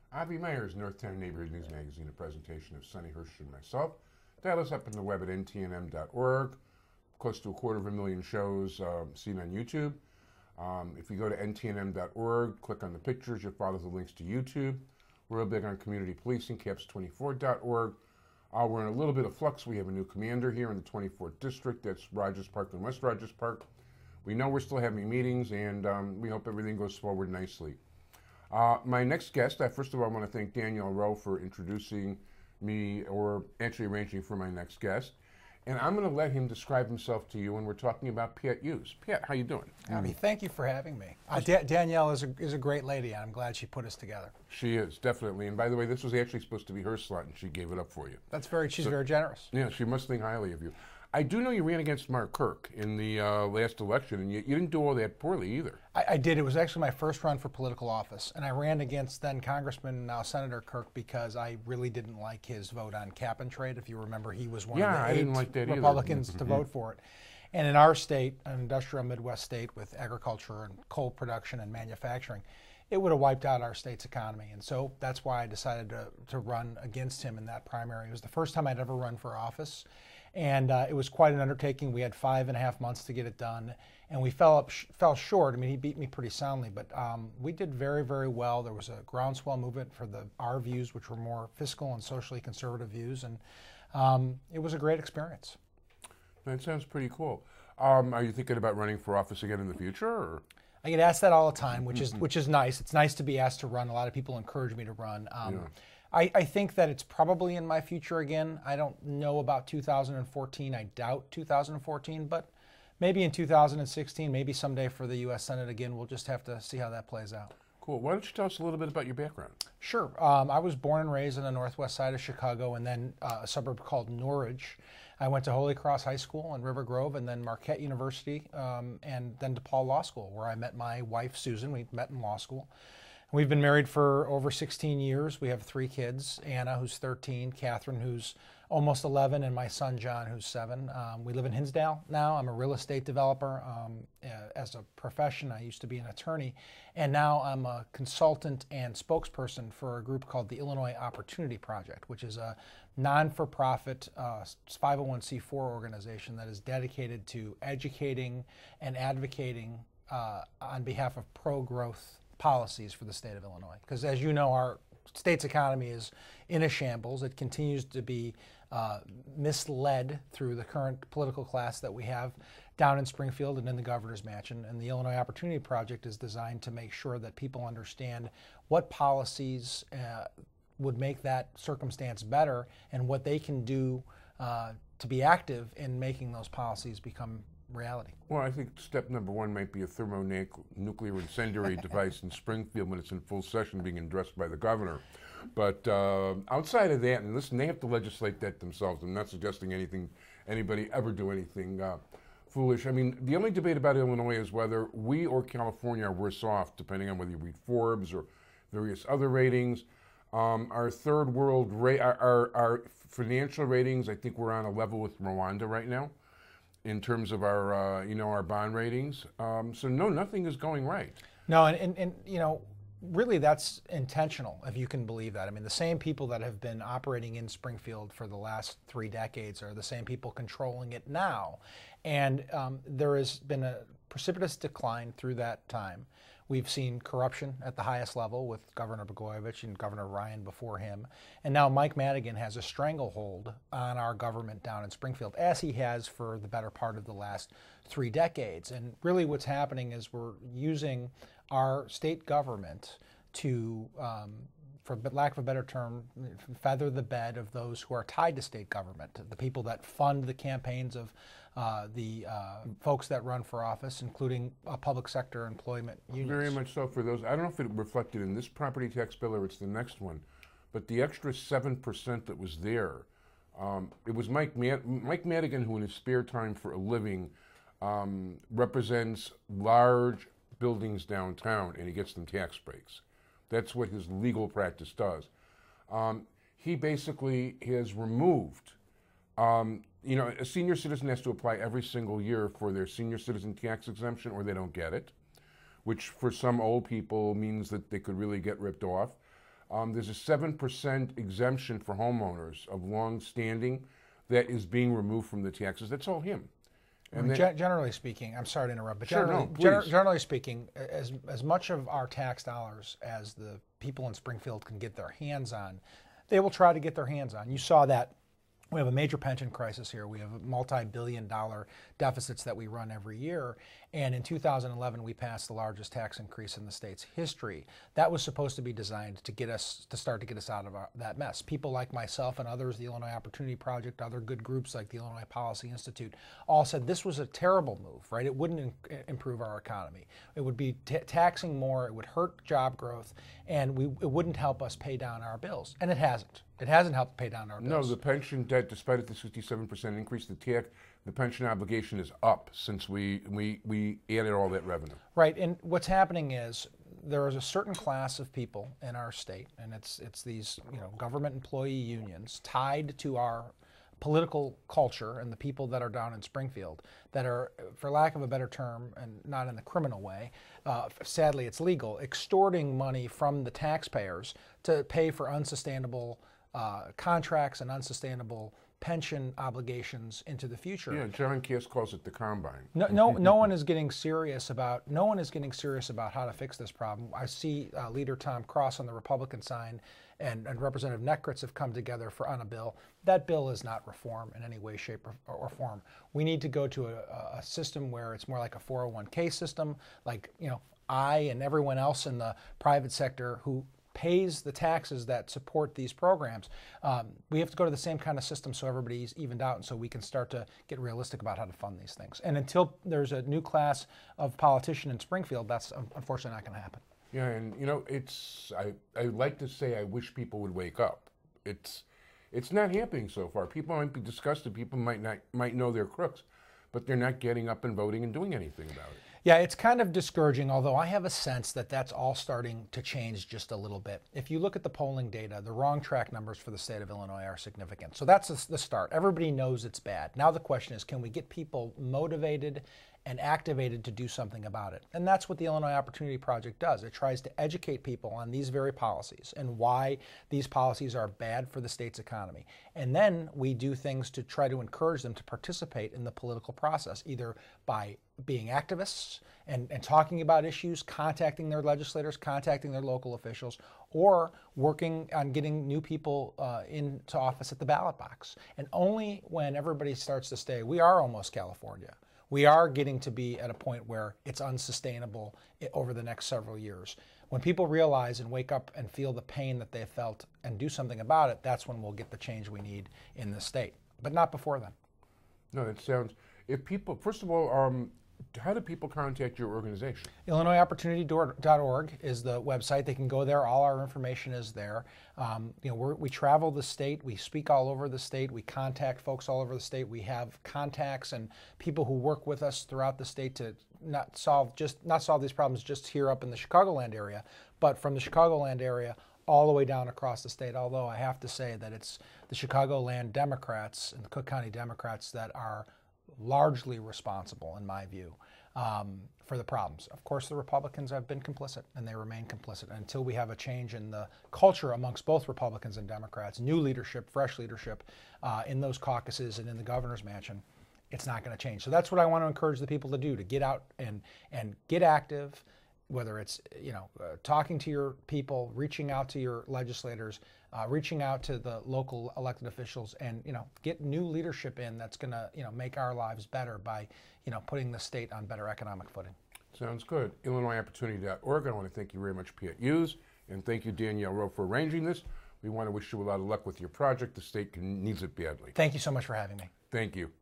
Avi Meyers, Northtown Neighborhood News Magazine, a presentation of Sonny Hirsch and myself. Dial us up on the web at ntnm.org. Close to 250,000 shows seen on YouTube. If you go to ntnm.org, click on the pictures, you'll follow the links to YouTube. We're real big on community policing, caps24.org. We're in a little bit of flux. We have a new commander here in the 24th District. That's Rogers Park and West Rogers Park. We know we're still having meetings, and we hope everything goes forward nicely. My next guest, first of all, I want to thank Danielle Rowe for introducing me, or actually arranging for my next guest. And I'm going to let him describe himself to you, and we're talking about Pat Hughes. Pat, how you doing? Abby, thank you for having me. Danielle is a great lady, and I'm glad she put us together. She is, definitely. And by the way, this was actually supposed to be her slot, and she gave it up for you. She's very generous. Yeah, she must think highly of you. I do know you ran against Mark Kirk in the last election, and you didn't do all that poorly either. I did. It was actually my first run for political office, and I ran against then Congressman, now Senator Kirk, because I really didn't like his vote on cap and trade. If you remember, he was one of the I didn't like that Republicans to vote for it. And in our state, an industrial Midwest state with agriculture and coal production and manufacturing, it would have wiped out our state's economy. And so that's why I decided to run against him in that primary. It was the first time I'd ever run for office. And it was quite an undertaking. We had 5.5 months to get it done, and we fell short. I mean, he beat me pretty soundly, but we did very, very well. There was a groundswell movement for our views, which were more fiscal and socially conservative views, and it was a great experience. That sounds pretty cool. Are you thinking about running for office again in the future? Or? I get asked that all the time, which is nice. It's nice to be asked to run. A lot of people encourage me to run. I think that it's probably in my future again. I don't know about 2014. I doubt 2014, but maybe in 2016, maybe someday for the U.S. Senate again. We'll just have to see how that plays out. Cool. Why don't you tell us a little bit about your background? Sure. I was born and raised on the northwest side of Chicago, and then a suburb called Norridge. I went to Holy Cross High School in River Grove, and then Marquette University, and then DePaul Law School, where I met my wife, Susan. We met in law school. We've been married for over 16 years. We have 3 kids, Anna, who's 13, Catherine, who's almost 11, and my son, John, who's 7. We live in Hinsdale now. I'm a real estate developer. As a profession, I used to be an attorney, and now I'm a consultant and spokesperson for a group called the Illinois Opportunity Project, which is a non-for-profit 501c4 organization that is dedicated to educating and advocating on behalf of pro-growth policies for the state of Illinois. Because as you know, our state's economy is in a shambles. It continues to be misled through the current political class that we have down in Springfield and in the governor's mansion. And the Illinois Opportunity Project is designed to make sure that people understand what policies would make that circumstance better and what they can do to be active in making those policies become reality. Well, I think step number 1 might be a thermonuclear incendiary device in Springfield when it's in full session being endorsed by the governor. But outside of that, and listen, they have to legislate that themselves. I'm not suggesting anybody ever do anything foolish. I mean, the only debate about Illinois is whether we or California are worse off, depending on whether you read Forbes or various other ratings. Our third world, our financial ratings, I think we're on a level with Rwanda right now, in terms of our, our bond ratings. So no, nothing is going right. No, and really that's intentional, if you can believe that. I mean, the same people that have been operating in Springfield for the last 3 decades are the same people controlling it now. And there has been a precipitous decline through that time. We've seen corruption at the highest level with Governor Blagojevich and Governor Ryan before him. And now Mike Madigan has a stranglehold on our government down in Springfield, as he has for the better part of the last 3 decades. And really what's happening is we're using our state government to, for lack of a better term, feather the bed of those who are tied to state government, the people that fund the campaigns of the folks that run for office, including public sector employment unions. Very much so for those. I don't know if it reflected in this property tax bill or it's the next one, but the extra 7% that was there, it was Mike Madigan, who in his spare time for a living represents large buildings downtown, and he gets them tax breaks. That's what his legal practice does. He basically has removed, a senior citizen has to apply every single year for their senior citizen tax exemption or they don't get it, which for some old people means that they could really get ripped off. There's a 7% exemption for homeowners of long standing that is being removed from the taxes. That's all him. I mean, generally speaking, I'm sorry to interrupt, but Sure, generally speaking, as much of our tax dollars as the people in Springfield can get their hands on, they will try to get their hands on. You saw that. We have a major pension crisis here. We have multi-billion-dollar deficits that we run every year. And in 2011, we passed the largest tax increase in the state's history. That was supposed to be designed to start to get us out of that mess. People like myself and others, the Illinois Opportunity Project, other good groups like the Illinois Policy Institute, all said this was a terrible move, right? It wouldn't improve our economy. It would be taxing more. It would hurt job growth, and it wouldn't help us pay down our bills. And it hasn't. It hasn't helped pay down our bills. No, the pension debt, despite the 67% increase, the pension obligation is up since we added all that revenue. Right, and what's happening is there is a certain class of people in our state, and it's these government employee unions tied to our political culture and the people that are down in Springfield that are, for lack of a better term, and not in a criminal way, sadly it's legal, extorting money from the taxpayers to pay for unsustainable contracts and unsustainable pension obligations into the future. Yeah, John Cass calls it the combine. No one is getting serious about how to fix this problem. I see Leader Tom Cross on the Republican side and Representative Neckritz have come together on a bill. That bill is not reform in any way, shape, or form. We need to go to a system where it's more like a 401k system, like I and everyone else in the private sector who pays the taxes that support these programs. We have to go to the same kind of system so everybody's evened out and so we can start to get realistic about how to fund these things. And until there's a new class of politician in Springfield, that's unfortunately not going to happen. Yeah, and I like to say I wish people would wake up. It's not happening so far. People might be disgusted. People might know they're crooks, but they're not getting up and voting and doing anything about it. Yeah, it's kind of discouraging, although I have a sense that that's all starting to change just a little bit. If you look at the polling data, the wrong track numbers for the state of Illinois are significant. So that's the start. Everybody knows it's bad. Now the question is, can we get people motivated and activated to do something about it? And that's what the Illinois Opportunity Project does. It tries to educate people on these very policies and why these policies are bad for the state's economy. And then we do things to try to encourage them to participate in the political process, either by being activists and talking about issues, contacting their legislators, contacting their local officials, or working on getting new people into office at the ballot box. And only when everybody starts to say, we are almost California. We are getting to be at a point where it's unsustainable over the next several years. When people realize and wake up and feel the pain that they felt and do something about it, that's when we'll get the change we need in the state. But not before then. No, it sounds, if people, first of all, how do people contact your organization? IllinoisOpportunity.org is the website. They can go there. All our information is there. We travel the state. We speak all over the state. We contact folks all over the state. We have contacts and people who work with us throughout the state to not solve these problems just here up in the Chicagoland area, but from the Chicagoland area all the way down across the state. Although I have to say that it's the Chicagoland Democrats and the Cook County Democrats that are largely responsible, in my view, for the problems. Of course, the Republicans have been complicit, and they remain complicit. Until we have a change in the culture amongst both Republicans and Democrats, new leadership, fresh leadership in those caucuses and in the governor's mansion, it's not going to change. So that's what I want to encourage the people to do, to get out and get active, whether it's talking to your people, reaching out to your legislators, reaching out to the local elected officials, and get new leadership in that's going to make our lives better by putting the state on better economic footing. Sounds good. IllinoisOpportunity.org. I want to thank you very much, Pat Hughes, and thank you, Danielle Rowe, for arranging this. We want to wish you a lot of luck with your project. The state needs it badly. Thank you so much for having me. Thank you.